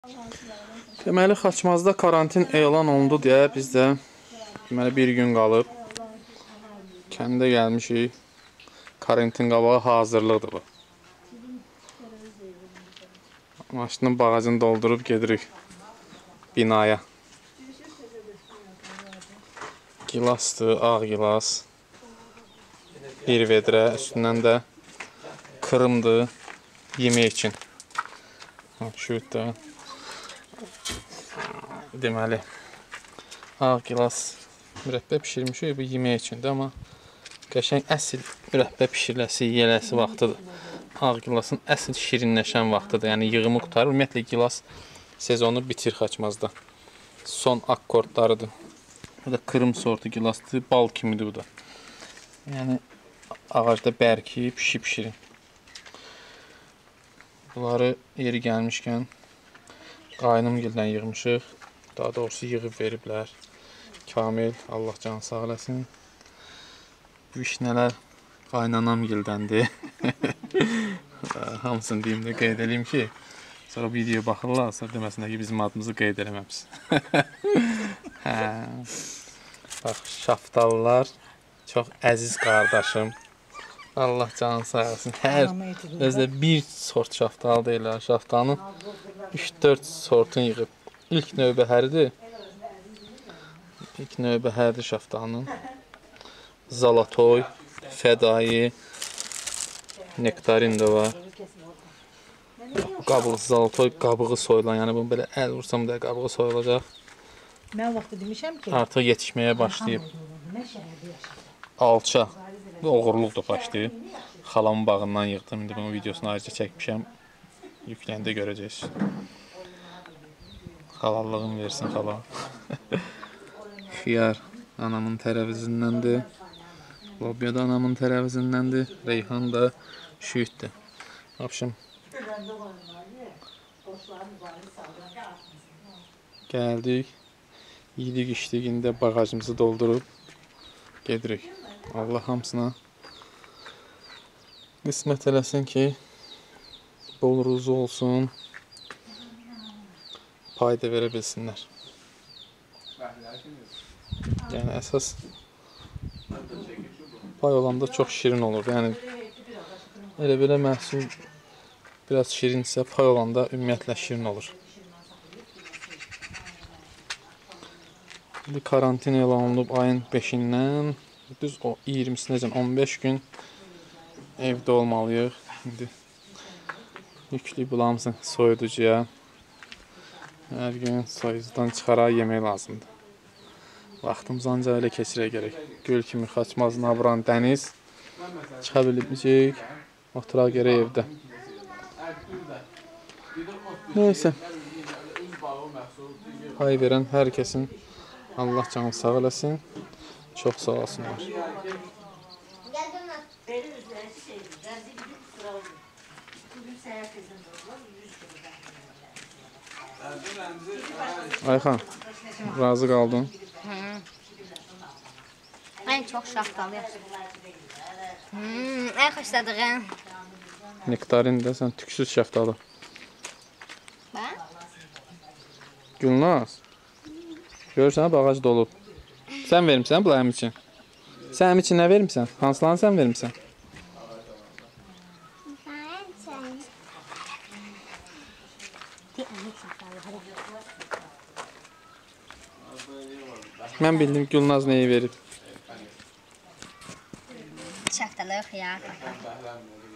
Deməli, Xaçmazda karantin elan olundu deyə biz də deməli bir gün qalıb kəndə gəlmişik. Karantin qabağı hazırlıqdır bu. Maşının bağacını doldurub gedirik binaya. Gilasdır, ağ gilas. Bir vedrə, üstündən də kırımdır yemək üçün. Şurada. Deməli, ağ gilas mürəbbə pişirmişik bu yemək üçündür, amma qəşəng əsl mürəbbə pişiriləsi, yeyələsi vaxtıdır. Ağ gilasın əsl şirinləşən vaxtıdır, yəni yığımı qutarır. Ümumiyyətlə, gilas sezonu bitir Xaçmazda. Son akkordlarıdır. Bu da kırım sortu gilasdır, bal kimidir bu da. Yəni, ağacda bərkiyib, pişirin. Bunları yeri gəlmişkən qaynımgildən yığmışıq. Daha doğrusu yığıb veriblər. Kamil, Allah canı sağ eləsin. Vişnələr qaynanamgildəndir. Hamısını deyim də qeyd edeyim ki, sonra videoya baxırlar, sonra deməsinlər ki, bizim adımızı qeyd eləməmişsin. Bax, şaftallar çox əziz qardaşım. Allah canı sağ olsun. Hər özdə bir sort şaftal deyirlər. Şaftalının 3-4 sortunu yığıb. İlk növbəhəridir. İlk növbəhəridir şaftalının. Zalatoy, fədai, nektarin də var. Qabığı zalatoy, qabığı soyulan. Yəni bunu belə əl vursam da qabığı soyulacaq. Mən vaxtı demişəm ki, artıq yetişməyə başlayıb. Alça. Bu oğurluqdur başlayıb. Xalamın bağından yığdım. İndi bunun videosunu ayrıca çəkmişəm. Yükləndə görəcəksiniz. Halallığını versin xala. Xiyar anamın tərəvizindəndir. Lobya da anamın tərəvizindəndir. Reyhan da şüyüddür. Yapışım. Gəldik. Yedik, içdik. İndi bağacımızı doldurub gedirik. Allah hamısına qismət eləsin ki, bol ruzu olsun, payda verə bilsinlər. Yəni, əsas pay olanda çox şirin olur. Yəni, elə belə məhsul biraz şirinsə, pay olanda ümumiyyətlə şirin olur. Bir karantin elan olunub ayın 5-dən düz o 20-sinəcən 15 gün evdə olmalıyıq. İndi yüklük bulamızın soyuducuya. Hər gün soyuducudan çıxaraq yemək lazımdır. Vaxtımız ancaq elə keçirək gərək. Göl kimi Xaçmaz, Nabran, dəniz çıxa biləcəyik. Oturaq gərək evdə. Neysə. Pay verən hər kəsin Allah canı sağ eləsin. Çox sağ olsunlar. Ayxan, razı qaldın? Ən çox şaftalı yaşım. Ən xoşladığım. Nektarin də sən tüksüz şaftalı. Mən? Gülnaz. Görürsən, bağac dolub. Sən vermişsən bulayım üçün. Sən üçün nə vermişsən? Hansılarını sən vermişsən? Mən bildim Gülnaz neyi verib. Şaftalı xiyar.